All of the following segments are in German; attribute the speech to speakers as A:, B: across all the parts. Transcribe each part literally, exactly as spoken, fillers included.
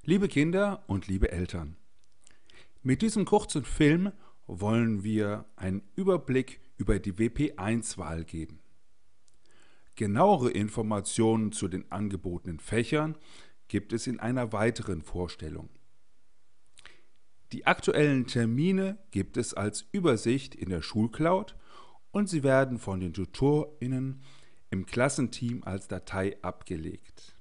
A: Liebe Kinder und liebe Eltern, mit diesem kurzen Film wollen wir einen Überblick über die W P eins Wahl geben. Genauere Informationen zu den angebotenen Fächern gibt es in einer weiteren Vorstellung. Die aktuellen Termine gibt es als Übersicht in der Schulcloud und sie werden von den TutorInnen im Klassenteam als Datei abgelegt.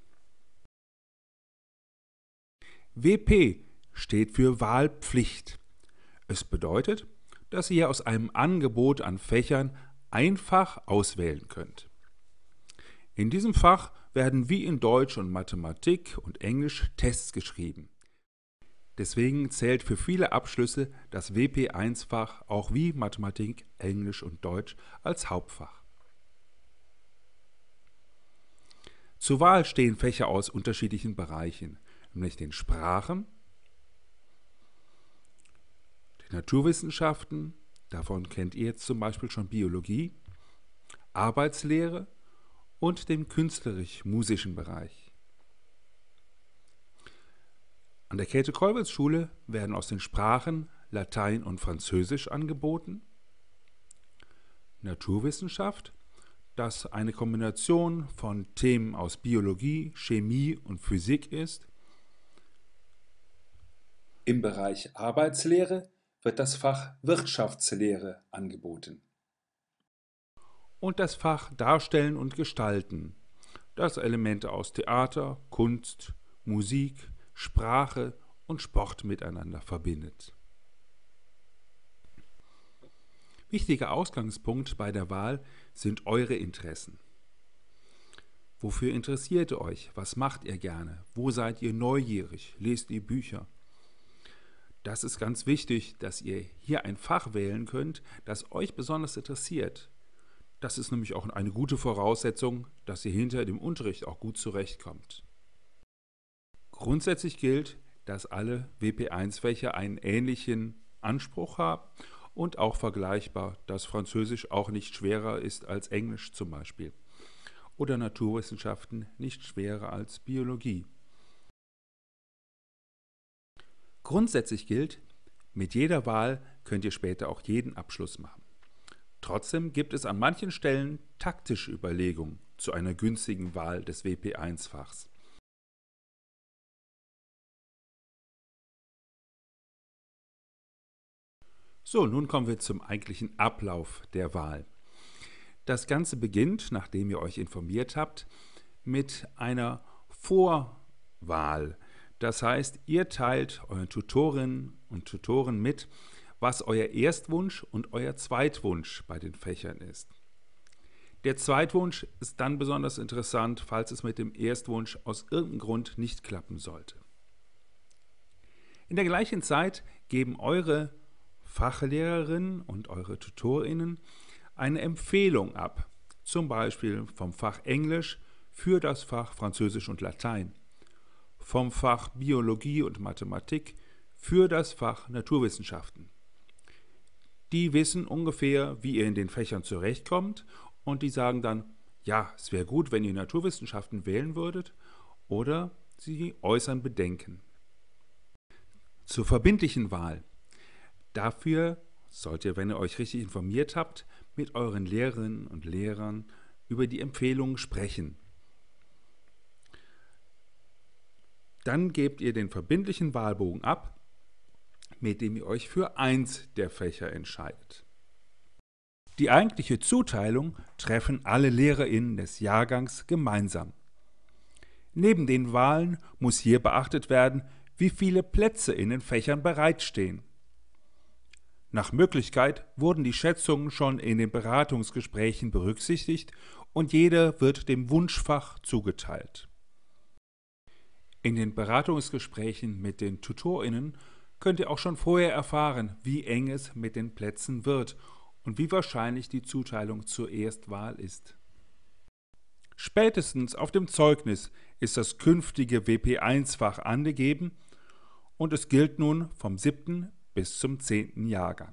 A: W P steht für Wahlpflicht. Es bedeutet, dass ihr aus einem Angebot an Fächern einfach auswählen könnt. In diesem Fach werden wie in Deutsch und Mathematik und Englisch Tests geschrieben. Deswegen zählt für viele Abschlüsse das W P eins Fach auch wie Mathematik, Englisch und Deutsch als Hauptfach. Zur Wahl stehen Fächer aus unterschiedlichen Bereichen, nämlich den Sprachen, den Naturwissenschaften, davon kennt ihr jetzt zum Beispiel schon Biologie, Arbeitslehre und dem künstlerisch-musischen Bereich. An der Käthe-Kollwitz-Schule werden aus den Sprachen Latein und Französisch angeboten, Naturwissenschaft, das eine Kombination von Themen aus Biologie, Chemie und Physik ist. Im Bereich Arbeitslehre wird das Fach Wirtschaftslehre angeboten. Und das Fach Darstellen und Gestalten, das Elemente aus Theater, Kunst, Musik, Sprache und Sport miteinander verbindet. Wichtiger Ausgangspunkt bei der Wahl sind eure Interessen. Wofür interessiert ihr euch? Was macht ihr gerne? Wo seid ihr neugierig? Lest ihr Bücher? Das ist ganz wichtig, dass ihr hier ein Fach wählen könnt, das euch besonders interessiert. Das ist nämlich auch eine gute Voraussetzung, dass ihr hinter dem Unterricht auch gut zurechtkommt. Grundsätzlich gilt, dass alle W P eins Fächer einen ähnlichen Anspruch haben und auch vergleichbar, dass Französisch auch nicht schwerer ist als Englisch zum Beispiel oder Naturwissenschaften nicht schwerer als Biologie. Grundsätzlich gilt, mit jeder Wahl könnt ihr später auch jeden Abschluss machen. Trotzdem gibt es an manchen Stellen taktische Überlegungen zu einer günstigen Wahl des W P eins Fachs. So, nun kommen wir zum eigentlichen Ablauf der Wahl. Das Ganze beginnt, nachdem ihr euch informiert habt, mit einer Vorwahl. Das heißt, ihr teilt euren Tutorinnen und Tutoren mit, was euer Erstwunsch und euer Zweitwunsch bei den Fächern ist. Der Zweitwunsch ist dann besonders interessant, falls es mit dem Erstwunsch aus irgendeinem Grund nicht klappen sollte. In der gleichen Zeit geben eure Fachlehrerinnen und eure TutorInnen eine Empfehlung ab, zum Beispiel vom Fach Englisch für das Fach Französisch und Latein, vom Fach Biologie und Mathematik für das Fach Naturwissenschaften. Die wissen ungefähr, wie ihr in den Fächern zurechtkommt und die sagen dann, ja, es wäre gut, wenn ihr Naturwissenschaften wählen würdet, oder sie äußern Bedenken. Zur verbindlichen Wahl. Dafür sollt ihr, wenn ihr euch richtig informiert habt, mit euren Lehrerinnen und Lehrern über die Empfehlungen sprechen. Dann gebt ihr den verbindlichen Wahlbogen ab, mit dem ihr euch für eins der Fächer entscheidet. Die eigentliche Zuteilung treffen alle LehrerInnen des Jahrgangs gemeinsam. Neben den Wahlen muss hier beachtet werden, wie viele Plätze in den Fächern bereitstehen. Nach Möglichkeit wurden die Schätzungen schon in den Beratungsgesprächen berücksichtigt und jeder wird dem Wunschfach zugeteilt. In den Beratungsgesprächen mit den TutorInnen könnt ihr auch schon vorher erfahren, wie eng es mit den Plätzen wird und wie wahrscheinlich die Zuteilung zur Erstwahl ist. Spätestens auf dem Zeugnis ist das künftige W P eins Fach angegeben und es gilt nun vom siebten bis zum zehnten Jahrgang.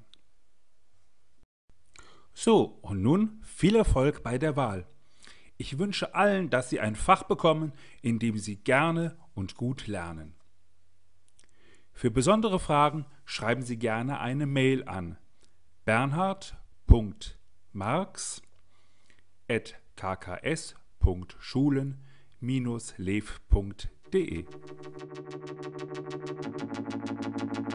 A: So, und nun viel Erfolg bei der Wahl. Ich wünsche allen, dass sie ein Fach bekommen, in dem sie gerne und gut lernen. Für besondere Fragen schreiben Sie gerne eine Mail an bernhard punkt marx at k k s punkt schulen Bindestrich lev punkt de.